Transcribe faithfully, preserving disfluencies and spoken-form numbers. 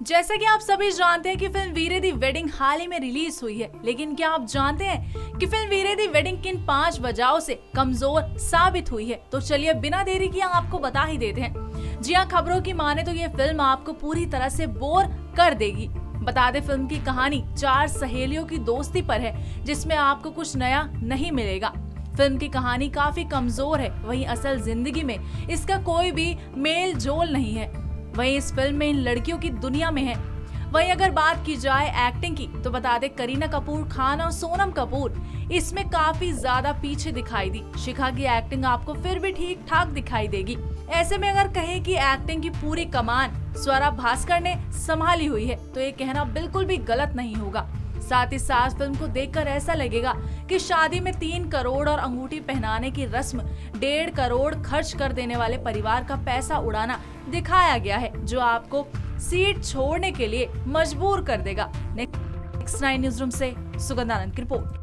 जैसा कि आप सभी जानते हैं कि फिल्म वीरे दी वेडिंग हाल ही में रिलीज हुई है, लेकिन क्या आप जानते हैं कि फिल्म वीरे दी वेडिंग किन पांच वजहों से कमजोर साबित हुई है? तो चलिए बिना देरी किए आपको बता ही देते हैं। जी हाँ, खबरों की माने तो ये फिल्म आपको पूरी तरह से बोर कर देगी। बता दे, फिल्म की कहानी चार सहेलियों की दोस्ती पर है, जिसमें आपको कुछ नया नहीं मिलेगा। फिल्म की कहानी काफी कमजोर है, वहीं असल जिंदगी में इसका कोई भी मेल जोल नहीं है। वहीं इस फिल्म में इन लड़कियों की दुनिया में है। वहीं अगर बात की जाए एक्टिंग की, तो बता दे करीना कपूर खान और सोनम कपूर इसमें काफी ज्यादा पीछे दिखाई दी। शिखा की एक्टिंग आपको फिर भी ठीक ठाक दिखाई देगी। ऐसे में अगर कहें कि एक्टिंग की पूरी कमान स्वरा भास्कर ने संभाली हुई है, तो ये कहना बिल्कुल भी गलत नहीं होगा। साथ ही साथ फिल्म को देखकर ऐसा लगेगा कि शादी में तीन करोड़ और अंगूठी पहनाने की रस्म डेढ़ करोड़ खर्च कर देने वाले परिवार का पैसा उड़ाना दिखाया गया है, जो आपको सीट छोड़ने के लिए मजबूर कर देगा। नेक्स्ट नाइन न्यूज रूम से सुगंधानंद की रिपोर्ट।